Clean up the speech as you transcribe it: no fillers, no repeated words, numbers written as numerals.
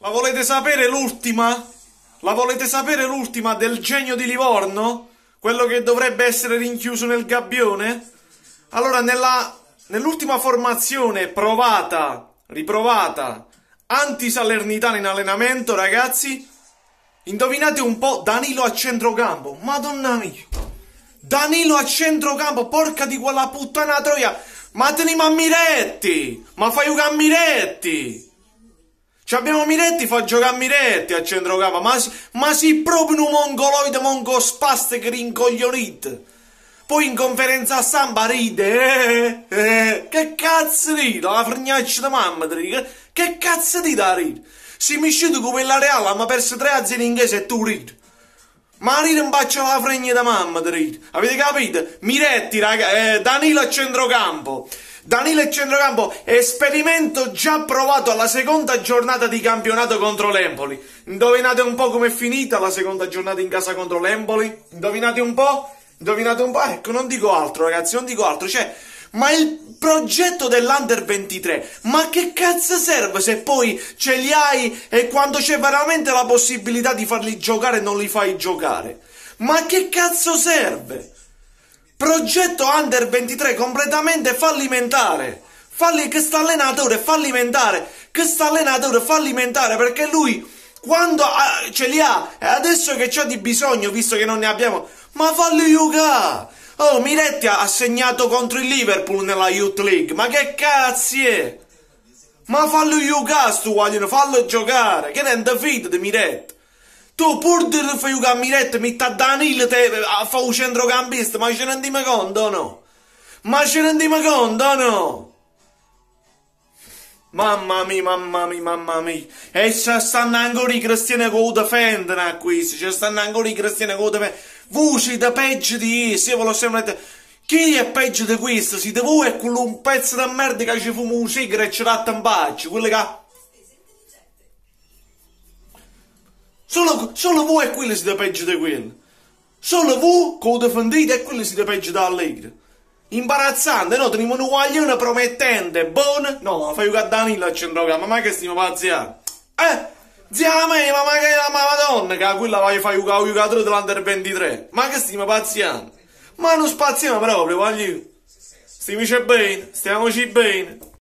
La volete sapere l'ultima? La volete sapere l'ultima del genio di Livorno? Quello che dovrebbe essere rinchiuso nel gabbione? Allora, nell'ultima formazione provata, riprovata, anti-salernitana in allenamento, ragazzi, indovinate un po', Danilo a centrocampo. Madonna mia! Danilo a centrocampo, porca di quella puttana troia! Ma teniamo a Miretti! Ma fai giocare a Miretti! Ci abbiamo Miretti, fa giocare a Miretti a centrocampo, ma si proprio un mongoloide, mongospaste che rincoglionite. Poi in conferenza stampa ride, che cazzo ride, la fregnaccia di mamma ti ride, che cazzo ride da ride? Si mi scende come la Reale, ma perso 3-0 in inglese e tu ridi. Ma ride un bacio alla fregna da mamma ti ride, avete capito? Miretti, raga, Danilo a centrocampo. Danilo a centrocampo, esperimento già provato alla seconda giornata di campionato contro l'Empoli. Indovinate un po' com'è finita la seconda giornata in casa contro l'Empoli? Indovinate un po'? Indovinate un po'? Ecco, non dico altro, ragazzi, non dico altro. Cioè, ma il progetto dell'Under 23, ma che cazzo serve se poi ce li hai e quando c'è veramente la possibilità di farli giocare non li fai giocare? Ma che cazzo serve? Progetto Under 23 completamente fallimentare. Questo allenatore fallimentare. Questo allenatore fallimentare perché lui quando ce li ha e adesso che c'ha di bisogno, visto che non ne abbiamo, ma falli giocare. Oh, Miretti ha segnato contro il Liverpool nella Youth League. Ma che cazzo è? Ma fallo giocare sto guaglione, fallo giocare. Che ne fide di Miretti? Tu pur di fare giocare a Miretti, metti a Danilo a fare un centrocampista, ma ce ne rendiamo conto o no? Ma ce ne rendiamo conto o no? Mamma mia, mamma mia, mamma mia. E ci stanno ancora i cristiani che lo difendono a questo, ci stanno ancora i cristiani che lo difendono. Voi siete peggio di essi, io ve lo sempre detto. Chi è peggio di questo? Siete voi e quello un pezzo di merda che ci fuma un sigaro e ci ratta in faccia, quello che... Solo voi e quelli siete peggio di quelli. Solo voi che lo difendete e quelli siete peggio da Allegri. Imbarazzante, no? Teniamo un guaglione promettente, buono. No, ma fai giocare Danilo a centrocampo, ma che stiamo pazziando? Zia me, ma che la Madonna, che quella vai a fare giocare un giocatore dell'Under 23. Ma che stiamo pazziando? Ma non spaziamo proprio, voglio. Stiamoci bene, stiamoci bene.